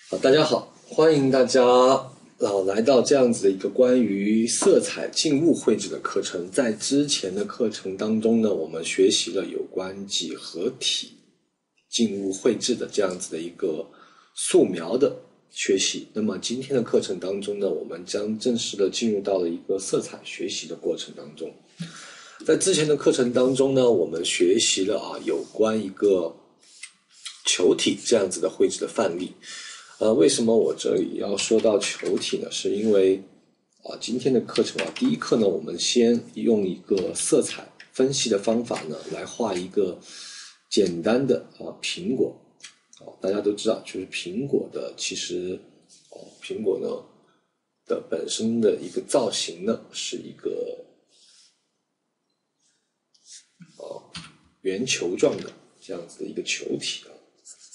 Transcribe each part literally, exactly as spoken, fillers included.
好，大家好，欢迎大家啊来到这样子的一个关于色彩静物绘制的课程。在之前的课程当中呢，我们学习了有关几何体静物绘制的这样子的一个素描的学习。那么今天的课程当中呢，我们将正式的进入到了一个色彩学习的过程当中。在之前的课程当中呢，我们学习了啊有关一个球体这样子的绘制的范例。呃，为什么我这里要说到球体呢？是因为啊，今天的课程啊，第一课呢，我们先用一个色彩分析的方法呢，来画一个简单的啊苹果。啊，大家都知道，就是苹果的，其实哦，苹果呢的本身的一个造型呢，是一个哦圆球状的这样子的一个球体啊。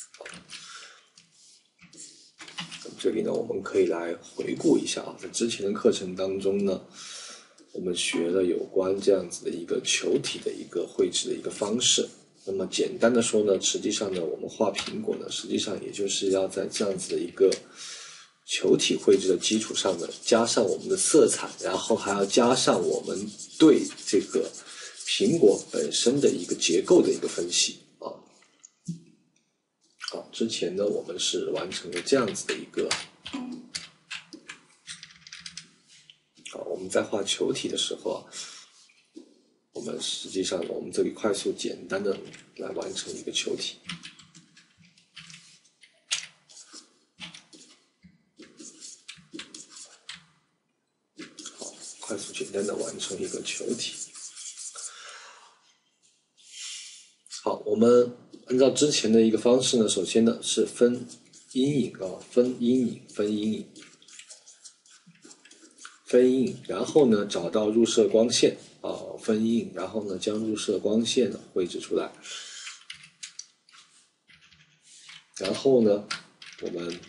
这里呢，我们可以来回顾一下啊，在之前的课程当中呢，我们学了有关这样子的一个球体的一个绘制的一个方式。那么简单的说呢，实际上呢，我们画苹果呢，实际上也就是要在这样子的一个球体绘制的基础上呢，加上我们的色彩，然后还要加上我们对这个苹果本身的一个结构的一个分析。好，之前呢，我们是完成了这样子的一个，好，我们在画球体的时候啊，我们实际上我们这里快速简单的来完成一个球体。好，快速简单的完成一个球体。好，我们按照之前的一个方式呢，首先呢是分阴影啊，分阴影，分阴影，分阴影，然后呢找到入射光线啊，分阴影，然后呢将入射光线呢绘制出来，然后呢我们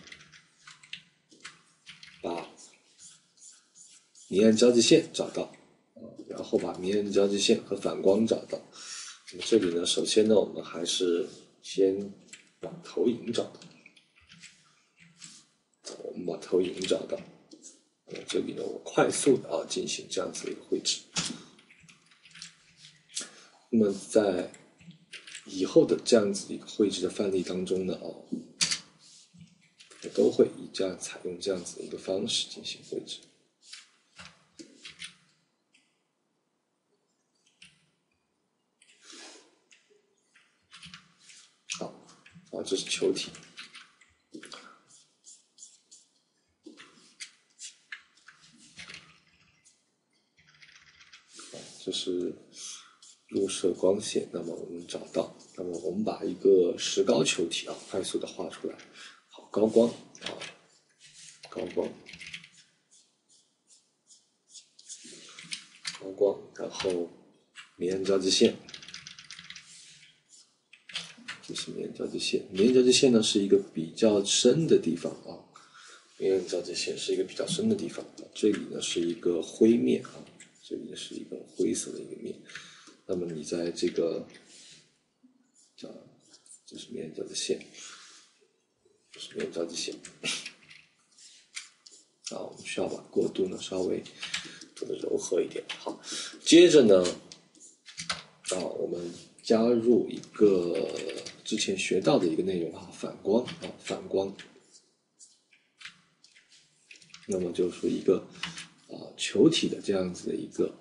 把明暗交际线找到，然后把明暗交际线和反光找到。那么这里呢，首先呢，我们还是先把投影找到，我们把投影找到。那么这里呢，我快速的啊进行这样子的一个绘制。那么在以后的这样子一个绘制的范例当中呢，哦，我都会以这样采用这样子的一个方式进行绘制。好，啊，这是球体。这是入射光线，那么我们找到，那么我们把一个石膏球体啊快速的画出来。好，高光啊，高光，高光，然后明暗交际线，这是明暗交际线。明暗交际线呢是一个比较深的地方啊，明暗交际线是一个比较深的地方。这里呢是一个灰面啊，这里是一个灰色的一个面。那么你在这个，这这是明暗交际线，这是明暗交际线。啊，我们需要把过渡呢稍微做的柔和一点。好，接着呢，啊，我们加入一个之前学到的一个内容啊，反光啊，反光。那么就是一个啊球体的这样子的一个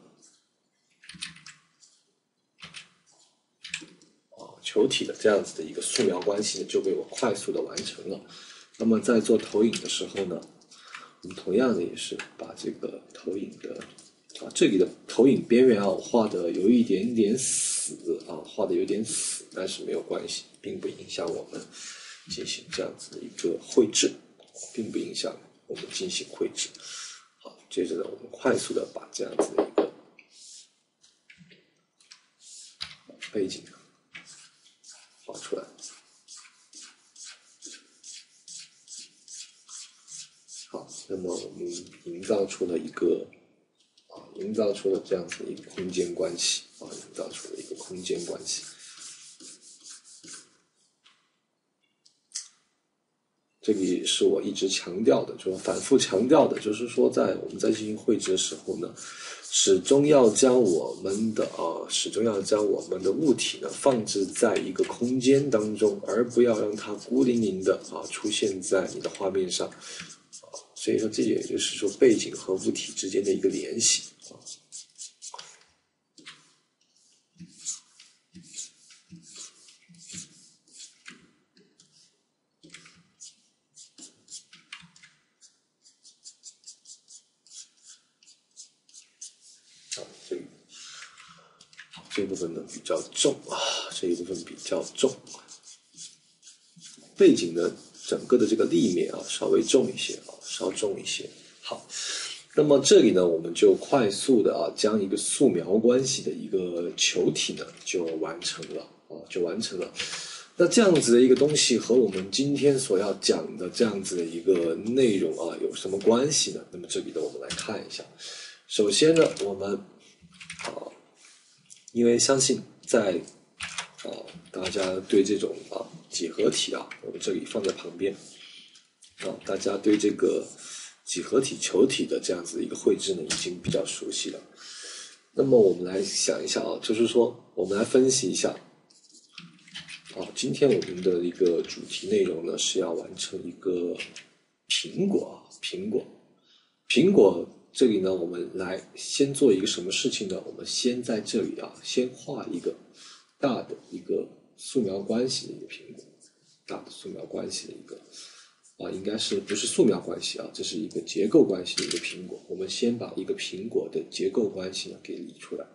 啊球体的这样子的一个素描关系呢，就被我快速的完成了。那么在做投影的时候呢，我们同样的也是把这个投影的啊这里的投影边缘啊，我画的有一点点死啊，画的有点死，但是没有关系，并不影响我们进行这样子的一个绘制，并不影响我们进行绘制。好，接着呢，我们快速的把这样子的一个背景画出来。好，那么我们营造出了一个啊，营造出了这样子的一个空间关系啊，营造出了一个空间关系。 这个也是我一直强调的，就是反复强调的，就是说在我们在进行绘制的时候呢，始终要将我们的啊，始终要将我们的物体呢放置在一个空间当中，而不要让它孤零零的啊出现在你的画面上。啊，所以说这也就是说背景和物体之间的一个联系啊。这一部分呢比较重啊，这一部分比较重，背景呢整个的这个立面啊稍微重一些啊，稍重一些。好，那么这里呢我们就快速的啊将一个素描关系的一个球体呢就完成了啊，就完成了。那这样子的一个东西和我们今天所要讲的这样子的一个内容啊有什么关系呢？那么这里呢我们来看一下。首先呢我们啊。因为相信在啊，大家对这种啊几何体啊，我们这里放在旁边啊，大家对这个几何体球体的这样子的一个绘制呢，已经比较熟悉了。那么我们来想一下啊，就是说我们来分析一下啊，今天我们的一个主题内容呢是要完成一个苹果啊，苹果，苹果。这里呢，我们来先做一个什么事情呢？我们先在这里啊，先画一个大的一个素描关系的一个苹果，大的素描关系的一个啊，应该是不是素描关系啊？这是一个结构关系的一个苹果。我们先把一个苹果的结构关系呢给理出来。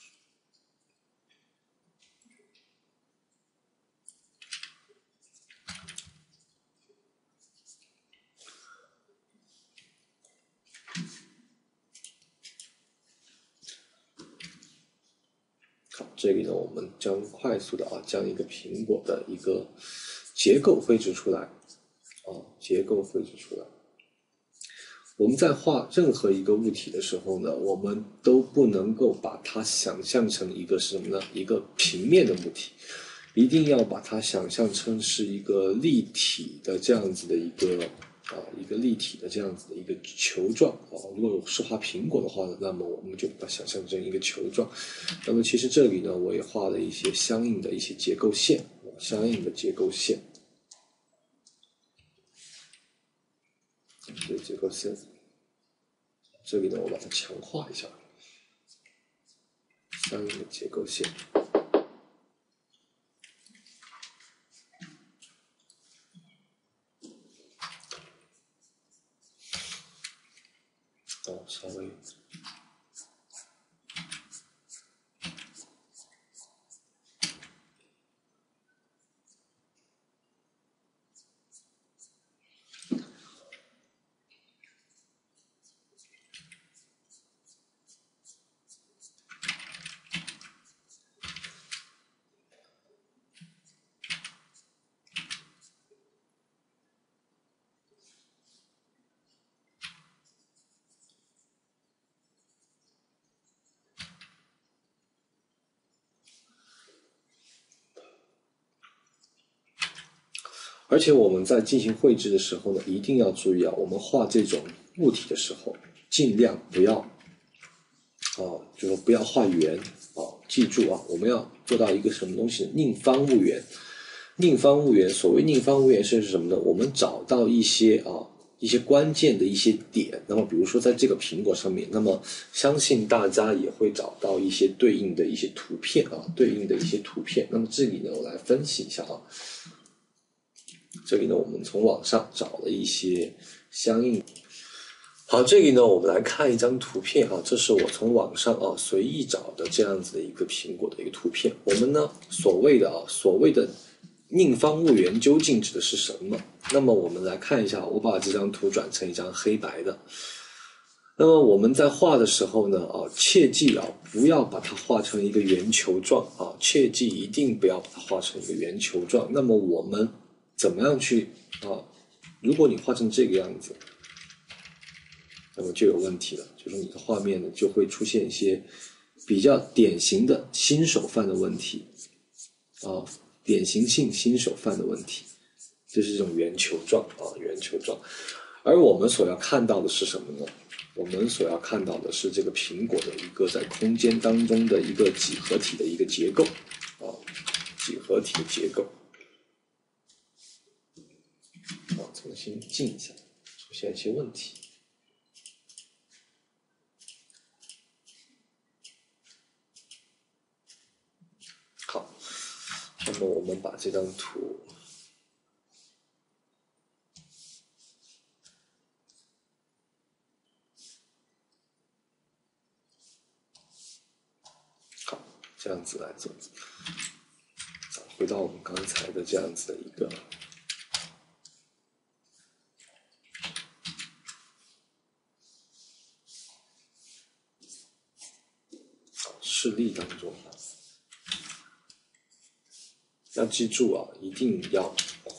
这里呢，我们将快速的啊，将一个苹果的一个结构绘制出来，啊，结构绘制出来。我们在画任何一个物体的时候呢，我们都不能够把它想象成一个什么呢？一个平面的物体，一定要把它想象成是一个立体的这样子的一个。啊，一个立体的这样子的一个球状啊，如果是画苹果的话呢，那么我们就把它想象成一个球状。那么其实这里呢，我也画了一些相应的一些结构线，相应的结构线，这结构线，这里呢，我把它强化一下，相应的结构线。哦，稍微而且我们在进行绘制的时候呢，一定要注意啊，我们画这种物体的时候，尽量不要，啊，就说不要画圆啊，记住啊，我们要做到一个什么东西？宁方勿圆。宁方勿圆，所谓宁方勿圆是什么呢？我们找到一些啊一些关键的一些点，那么比如说在这个苹果上面，那么相信大家也会找到一些对应的一些图片啊，对应的一些图片。那么这里呢，我来分析一下啊。这里呢，我们从网上找了一些相应。好，这里呢，我们来看一张图片啊，这是我从网上啊随意找的这样子的一个苹果的一个图片。我们呢，所谓的啊，所谓的宁方勿圆究竟指的是什么？那么我们来看一下，我把这张图转成一张黑白的。那么我们在画的时候呢，啊，切记啊，不要把它画成一个圆球状啊，切记一定不要把它画成一个圆球状。那么我们怎么样去啊？如果你画成这个样子，那么就有问题了，就是你的画面呢就会出现一些比较典型的新手犯的问题啊，典型性新手犯的问题。 这是一种圆球状啊，圆球状。而我们所要看到的是什么呢？我们所要看到的是这个苹果的一个在空间当中的一个几何体的一个结构啊，几何体的结构。啊，重新静一下，出现一些问题。好，那么我们把这张图。这样子来做，回到我们刚才的这样子的一个示例当中，要记住啊，一定要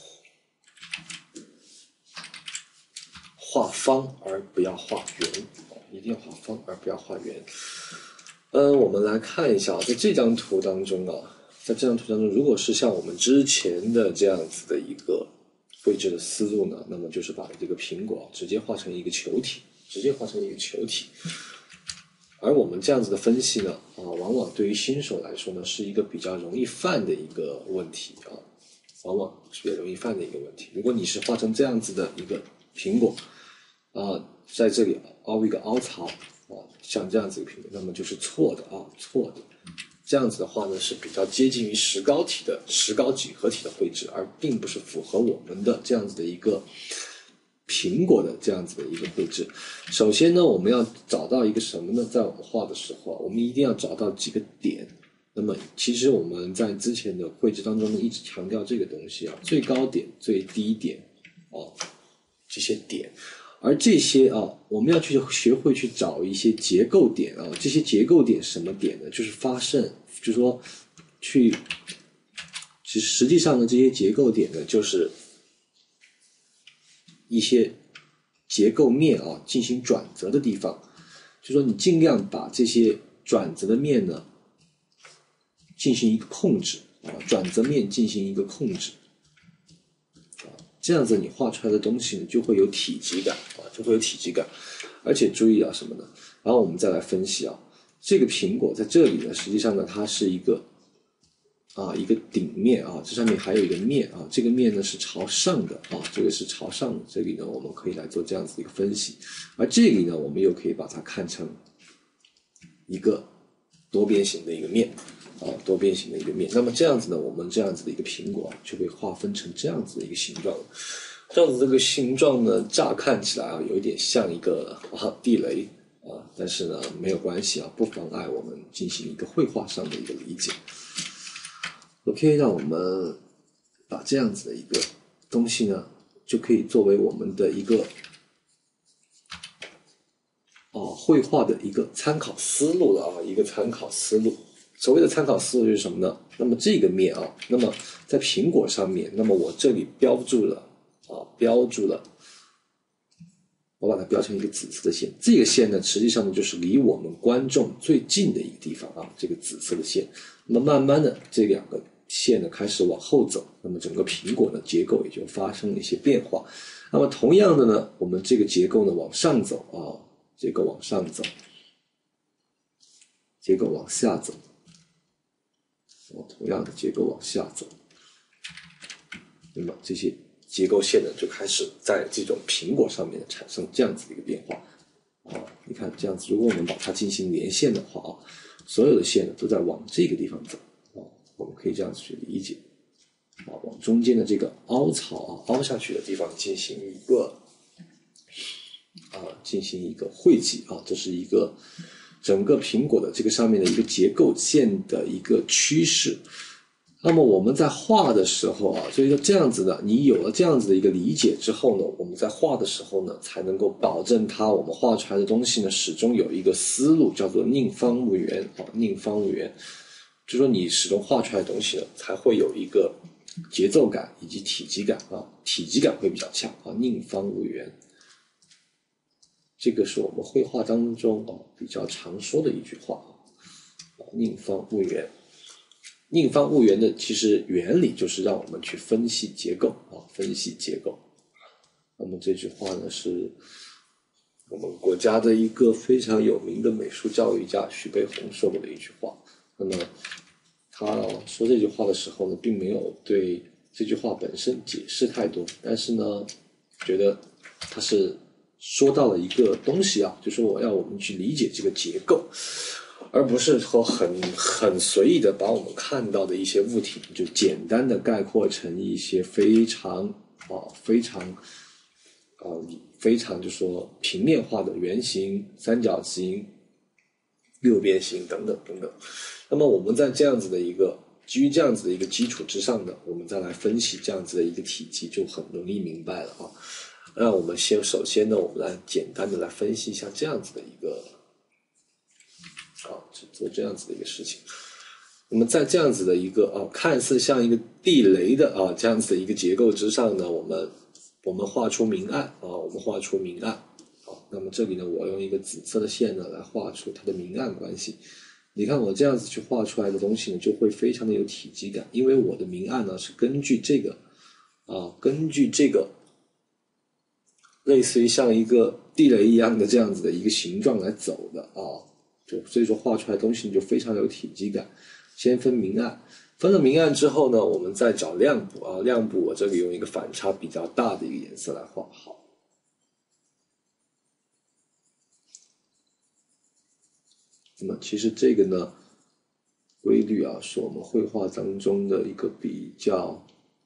画方而不要画圆，一定要画方而不要画圆。呃，我们来看一下，在这张图当中啊，在这张图当中，如果是像我们之前的这样子的一个绘制的思路呢，那么就是把这个苹果直接画成一个球体，直接画成一个球体。而我们这样子的分析呢，啊，往往对于新手来说呢，是一个比较容易犯的一个问题啊，往往是比较容易犯的一个问题。如果你是画成这样子的一个苹果，啊，在这里凹一个凹槽。啊，像这样子一个苹果，那么就是错的啊，错的。这样子的话呢，是比较接近于石膏体的石膏几何体的绘制，而并不是符合我们的这样子的一个苹果的这样子的一个绘制。首先呢，我们要找到一个什么呢？在我们画的时候，我们一定要找到几个点。那么，其实我们在之前的绘制当中呢，一直强调这个东西啊，最高点、最低点，啊，这些点。而这些啊，我们要去学会去找一些结构点啊，这些结构点什么点呢？就是发生，就是说，去，其实实际上呢，这些结构点呢，就是一些结构面啊进行转折的地方，就说你尽量把这些转折的面呢进行一个控制啊，转折面进行一个控制。这样子你画出来的东西呢，就会有体积感啊，就会有体积感。而且注意啊什么呢？然后我们再来分析啊，这个苹果在这里呢，实际上呢，它是一个啊一个顶面啊，这上面还有一个面啊，这个面呢是朝上的啊，这个是朝上的。这里呢，我们可以来做这样子的一个分析。而这里呢，我们又可以把它看成一个多边形的一个面。啊，多边形的一个面，那么这样子呢，我们这样子的一个苹果就被划分成这样子的一个形状。这样子这个形状呢，乍看起来啊，有一点像一个啊地雷啊，但是呢没有关系啊，不妨碍我们进行一个绘画上的一个理解。OK， 让我们把这样子的一个东西呢，就可以作为我们的一个哦绘画的一个参考思路了啊，一个参考思路。所谓的参考思路就是什么呢？那么这个面啊，那么在苹果上面，那么我这里标注了啊，标注了，我把它标成一个紫色的线。这个线呢，实际上呢就是离我们观众最近的一个地方啊，这个紫色的线。那么慢慢的，这两个线呢开始往后走，那么整个苹果的结构也就发生了一些变化。那么同样的呢，我们这个结构呢往上走啊，结构往上走，结构往下走。同样的结构往下走，那么这些结构线呢，就开始在这种苹果上面产生这样子的一个变化啊。你看这样子，如果我们把它进行连线的话啊，所有的线呢都在往这个地方走啊，我们可以这样子去理解啊，往中间的这个凹槽啊凹下去的地方进行一个啊进行一个汇集啊，这是一个。整个苹果的这个上面的一个结构线的一个趋势。那么我们在画的时候啊，所以说这样子的，你有了这样子的一个理解之后呢，我们在画的时候呢，才能够保证它我们画出来的东西呢，始终有一个思路，叫做宁方勿圆啊，宁方勿圆，就说你始终画出来的东西呢，才会有一个节奏感以及体积感啊，体积感会比较强啊，宁方勿圆。这个是我们绘画当中啊比较常说的一句话啊，宁方勿圆。 应方物元的其实原理就是让我们去分析结构啊，分析结构。那么这句话呢，是我们国家的一个非常有名的美术教育家徐悲鸿说过的一句话。那么他说这句话的时候呢，并没有对这句话本身解释太多，但是呢，觉得他是说到了一个东西啊，就是我要我们去理解这个结构，而不是说很很随意的把我们看到的一些物体就简单的概括成一些非常啊非常啊非常就说平面化的圆形、三角形、六边形等等等等。那么我们在这样子的一个基于这样子的一个基础之上的，我们再来分析这样子的一个体积，就很容易明白了啊。那我们先首先呢，我们来简单的来分析一下这样子的一个啊，做这样子的一个事情。那么在这样子的一个啊，看似像一个地雷的啊这样子的一个结构之上呢，我们我们画出明暗啊，我们画出明暗。好，那么这里呢，我用一个紫色的线呢来画出它的明暗关系。你看我这样子去画出来的东西呢，就会非常的有体积感，因为我的明暗呢是根据这个啊，根据这个类似于像一个地雷一样的这样子的一个形状来走的啊，就所以说画出来的东西就非常有体积感。先分明暗，分了明暗之后呢，我们再找亮部啊，亮部我这里用一个反差比较大的一个颜色来画好。那么其实这个呢，规律啊，是我们绘画当中的一个比较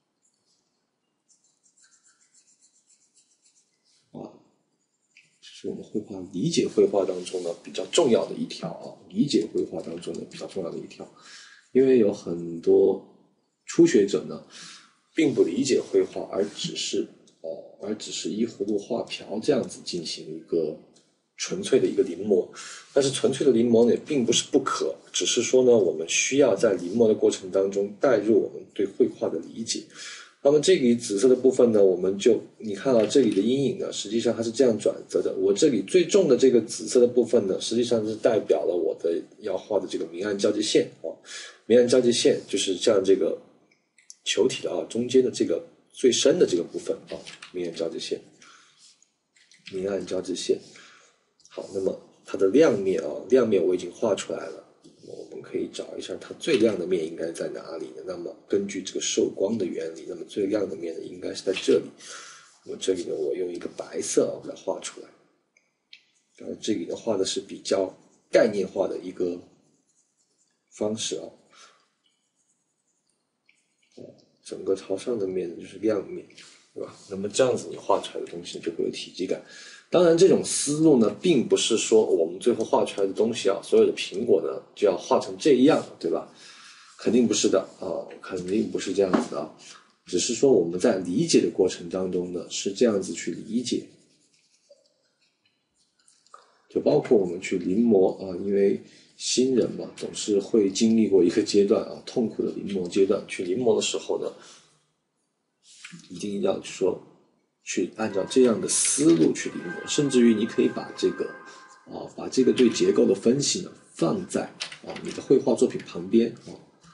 啊，是我们绘画理解绘画当中呢比较重要的一条啊，理解绘画当中的比较重要的一条，因为有很多初学者呢，并不理解绘画，而只是呃，而只是依葫芦画瓢这样子进行一个纯粹的一个临摹。但是纯粹的临摹呢，也并不是不可，只是说呢，我们需要在临摹的过程当中带入我们对绘画的理解。那么这里紫色的部分呢，我们就你看到这里的阴影呢，实际上它是这样转折的。我这里最重的这个紫色的部分呢，实际上是代表了我的要画的这个明暗交界线啊。明暗交界线就是像这个球体的啊中间的这个最深的这个部分啊，明暗交界线，明暗交界线。好，那么它的亮面啊，亮面我已经画出来了。我们可以找一下它最亮的面应该在哪里呢？那么根据这个受光的原理，那么最亮的面呢应该是在这里。那么这里呢，我用一个白色啊来画出来。然后这里呢画的是比较概念化的一个方式啊。整个朝上的面呢就是亮面，对吧？那么这样子你画出来的东西就会有体积感。当然这种思路呢，并不是说我们最后画出来的东西啊，所有的苹果呢就要画成这样，对吧？肯定不是的啊，肯定不是这样子的啊。只是说我们在理解的过程当中呢，是这样子去理解。就包括我们去临摹啊，因为新人嘛，总是会经历过一个阶段啊，痛苦的临摹阶段。去临摹的时候呢，一定要说去按照这样的思路去临摹，甚至于你可以把这个啊，把这个对结构的分析呢放在啊你的绘画作品旁边啊。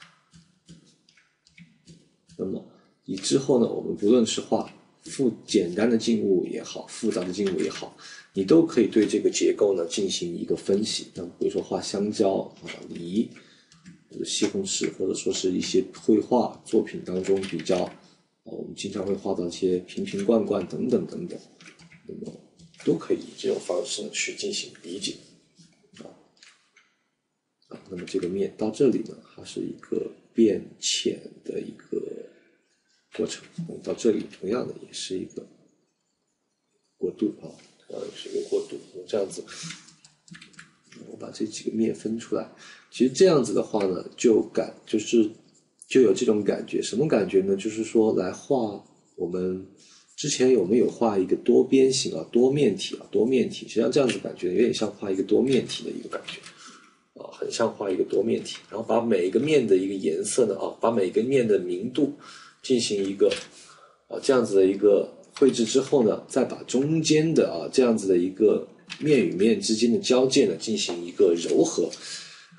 那么你之后呢，我们不论是画复简单的静物也好，复杂的静物也好，你都可以对这个结构呢进行一个分析。那比如说画香蕉啊、梨、或者西红柿，或者说是一些绘画作品当中比较，啊、我们经常会画到一些瓶瓶罐罐等等等等，那么都可以以这种方式呢去进行理解。啊，啊，那么这个面到这里呢，它是一个变浅的一个过程，到这里同样的也是一个过渡啊，同样也是一个过渡。这样子，我把这几个面分出来。其实这样子的话呢，就感就是就有这种感觉，什么感觉呢？就是说来画我们之前有没有画一个多边形啊、多面体啊、多面体？实际上这样子感觉有点像画一个多面体的一个感觉。啊，很像画一个多面体，然后把每一个面的一个颜色呢，啊，把每一个面的明度进行一个啊这样子的一个绘制之后呢，再把中间的啊这样子的一个面与面之间的交界呢进行一个柔和。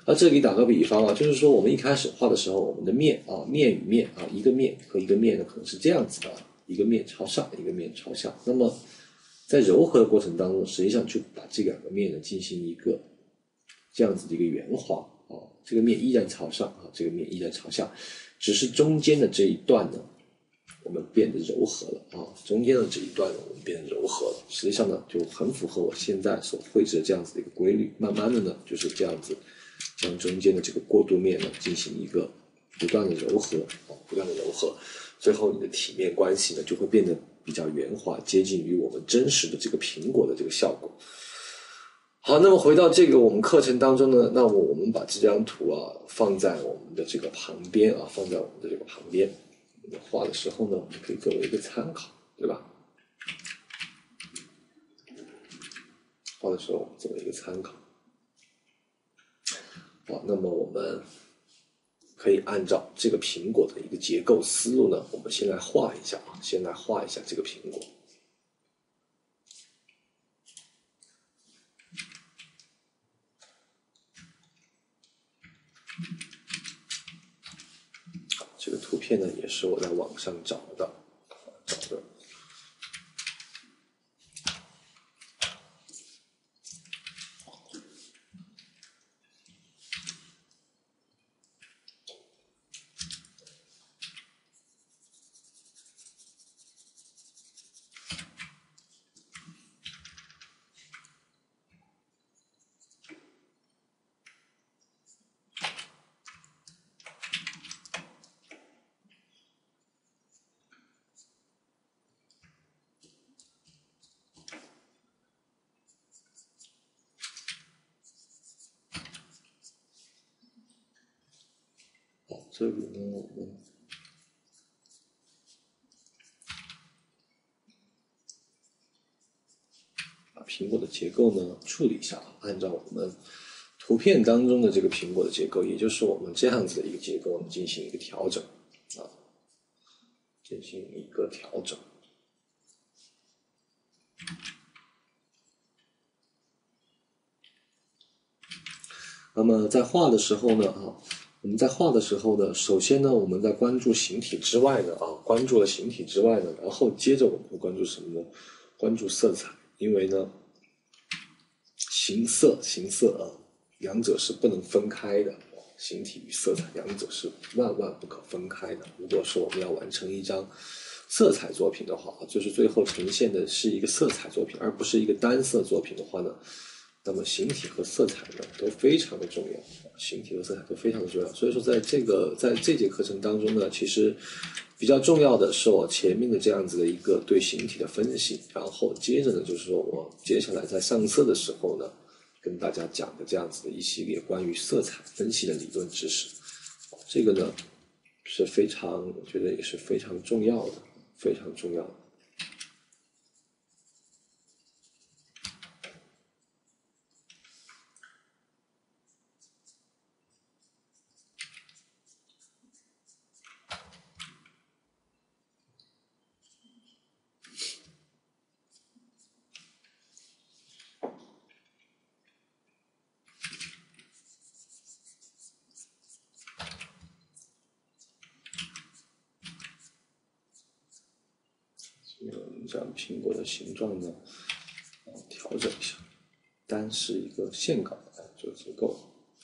啊，这里打个比方啊，就是说我们一开始画的时候，我们的面啊，面与面啊，一个面和一个面呢，可能是这样子的，一个面朝上，一个面朝下。那么在柔和的过程当中，实际上就把这两个面呢进行一个这样子的一个圆滑啊，这个面依然朝上啊，这个面依然朝下，只是中间的这一段呢，我们变得柔和了啊，中间的这一段呢，我们变得柔和了。实际上呢，就很符合我现在所绘制的这样子的一个规律。慢慢的呢，就是这样子。将中间的这个过渡面呢进行一个不断的柔和啊，不断的柔和，最后你的体面关系呢就会变得比较圆滑，接近于我们真实的这个苹果的这个效果。好，那么回到这个我们课程当中呢，那么我们把这张图啊放在我们的这个旁边啊，放在我们的这个旁边，画的时候呢，我们可以作为一个参考，对吧？画的时候我们作为一个参考。好，那么我们可以按照这个苹果的一个结构思路呢，我们先来画一下啊，先来画一下这个苹果。这个图片呢，也是我在网上找的，找的。这里呢，我们把苹果的结构呢处理一下，按照我们图片当中的这个苹果的结构，也就是我们这样子的一个结构呢，进行一个调整啊，进行一个调整。那么在画的时候呢，啊，我们在画的时候呢，首先呢，我们在关注形体之外呢，啊，关注了形体之外呢，然后接着我们会关注什么呢？关注色彩，因为呢，形色形色啊，两者是不能分开的，形体与色彩两者是万万不可分开的。如果说我们要完成一张色彩作品的话，就是最后呈现的是一个色彩作品，而不是一个单色作品的话呢，那么形体和色彩呢都非常的重要，形体和色彩都非常的重要。所以说，在这个在这节课程当中呢，其实比较重要的是我前面的这样子的一个对形体的分析，然后接着呢，就是说我接下来在上色的时候呢，跟大家讲的这样子的一系列关于色彩分析的理论知识，这个呢是非常，我觉得也是非常重要的，非常重要的。将苹果的形状呢调整一下，单是一个线稿就足够了。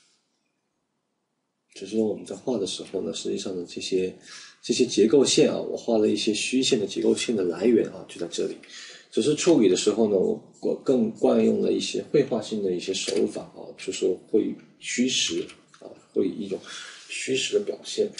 只是说我们在画的时候呢，实际上呢这些这些结构线啊，我画了一些虚线的结构线的来源啊，就在这里。只是处理的时候呢，我我更惯用了一些绘画性的一些手法啊，就是会虚实啊，会以一种虚实的表现。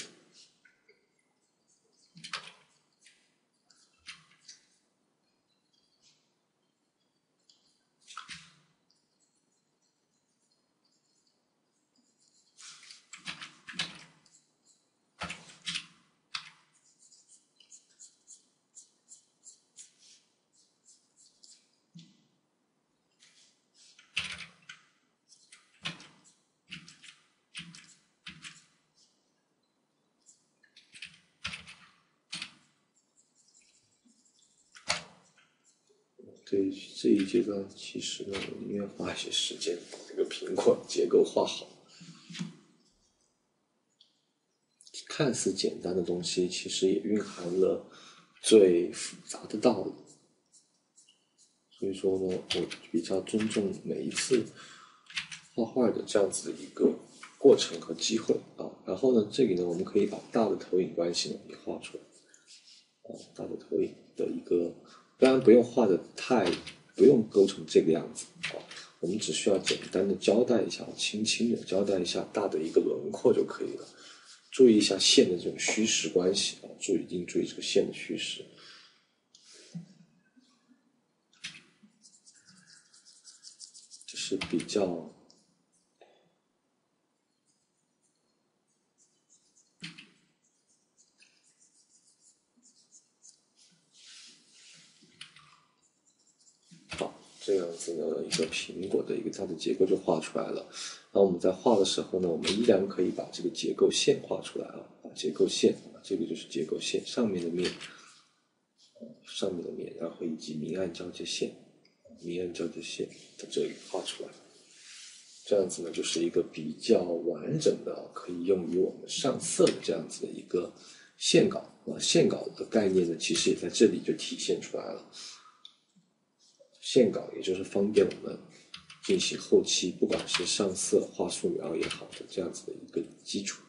对这一阶段，其实呢，我宁愿花一些时间把这个苹果结构画好。 看似简单的东西，其实也蕴含了最复杂的道理。所以说呢，我比较尊重每一次画画的这样子的一个过程和机会啊。然后呢，这里呢，我们可以把大的投影关系呢也画出来啊，大的投影的一个，当然不用画的太，不用构成这个样子啊，我们只需要简单的交代一下，轻轻的交代一下大的一个轮廓就可以了。注意一下线的这种虚实关系啊，注意一定注意这个线的虚实。这是比较好，这样子呢，一个苹果的一个它的结构就画出来了。那我们在画的时候呢，我们依然可以把这个结构线画出来啊，把结构线，这个就是结构线上面的面，上面的面，然后以及明暗交界线，明暗交界线在这里画出来。这样子呢，就是一个比较完整的，可以用于我们上色的这样子的一个线稿啊。线稿的概念呢，其实也在这里就体现出来了。线稿也就是方便我们进行后期，不管是上色、画素描也好的这样子的一个基础。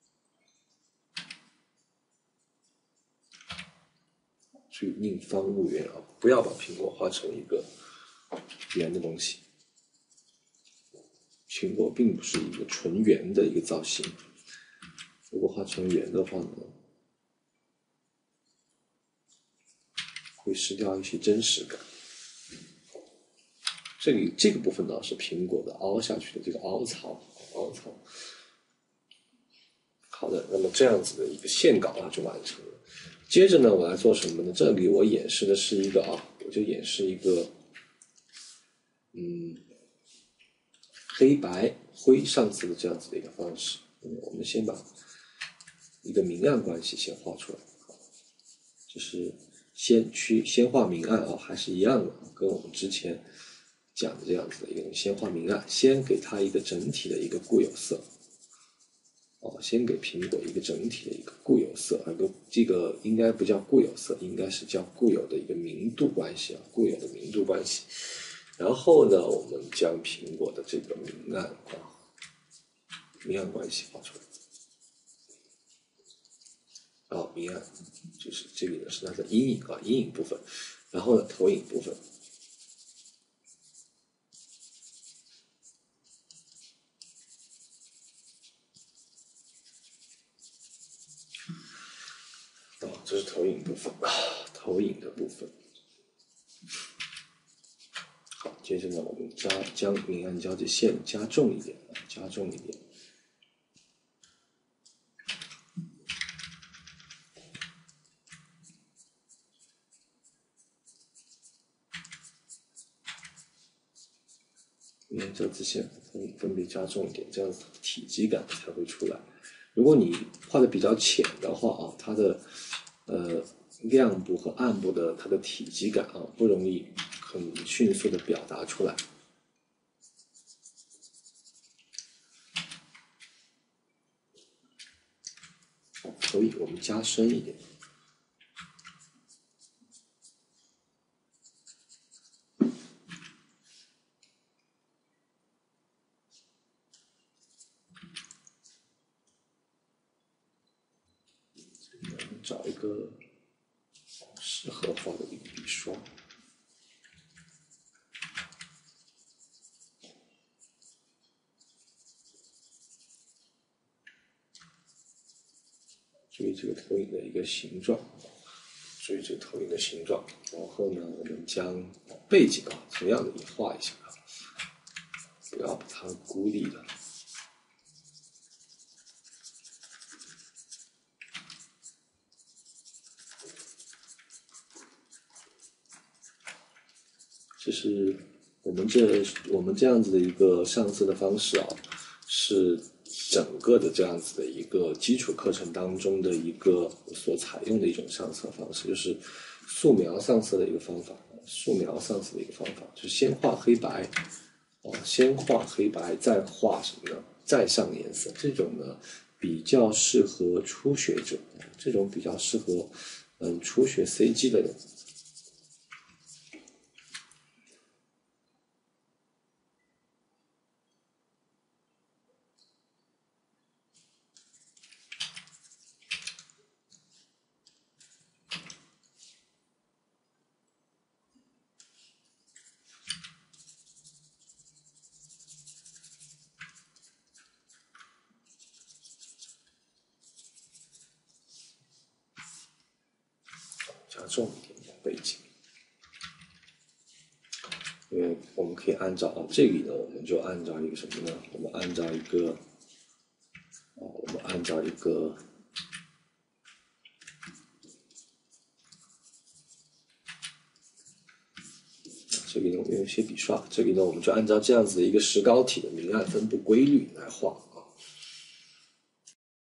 注意宁方勿圆啊，不要把苹果画成一个圆的东西。苹果并不是一个纯圆的一个造型，如果画成圆的话呢，会失掉一些真实感。这里这个部分呢是苹果的凹下去的这个凹槽，凹槽。好的，那么这样子的一个线稿啊就完成了。接着呢，我来做什么呢？这里我演示的是一个啊，我就演示一个，嗯。黑白灰上色的这样子的一个方式，嗯，我们先把一个明暗关系先画出来，就是先去先画明暗啊，还是一样的，跟我们之前讲的这样子的一个，先画明暗，先给它一个整体的一个固有色，哦，先给苹果一个整体的一个固有色，而个这个应该不叫固有色，应该是叫固有的一个明度关系啊，固有的明度关系。然后呢，我们将苹果的这个明暗啊，明暗关系画出来。啊，明暗就是这里呢是它的阴影啊，阴影部分。然后呢，投影部分。啊，这是投影部分啊，投影的部分。好，接着呢，我们加将明暗交界线加重一点，加重一点。明暗交界线分别加重一点，这样子体积感才会出来。如果你画的比较浅的话啊，它的呃亮部和暗部的它的体积感啊，不容易很迅速的表达出来。所以我们加深一点。找一个适合画的一个笔刷。注意这个投影的一个形状，注意这个投影的形状。然后呢，我们将背景啊，同样的也画一下啊，不要把它孤立了。这是我们这我们这样子的一个上色的方式啊，是整个的这样子的一个基础课程当中的一个所采用的一种上色方式，就是素描上色的一个方法。素描上色的一个方法，就是先画黑白，啊，先画黑白，再画什么呢？再上颜色。这种呢， 比较适合初学者，这种比较适合嗯初学 C G 的人。加重一点点背景，因为我们可以按照啊，这里呢，我们就按照一个什么呢？我们按照一个，啊，我们按照一个，这里呢，我们用铅笔刷，这里呢，我们就按照这样子的一个石膏体的明暗分布规律来画。